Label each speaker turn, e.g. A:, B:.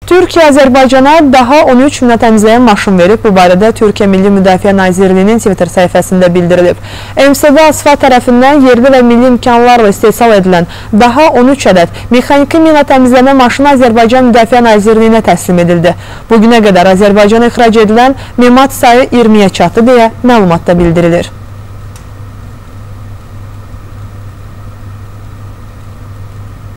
A: Türkiyə Azərbaycana daha 13 mina təmizləyən maşın verib. Bu barədə Türkiyə Milli Müdafiə Nazirliyinin Twitter səhifəsində bildirilib. MSV Asfalt tərəfindən yerli və milli imkanlarla istehsal edilən daha 13 ədəd mexaniki mina təmizləmə maşını Azərbaycan Müdafiə Nazirliyinə təslim edildi. Bugünə qədər Azərbaycana ixrac edilən memat sayı 20-yə çatdı deyə məlumatda bildirilir.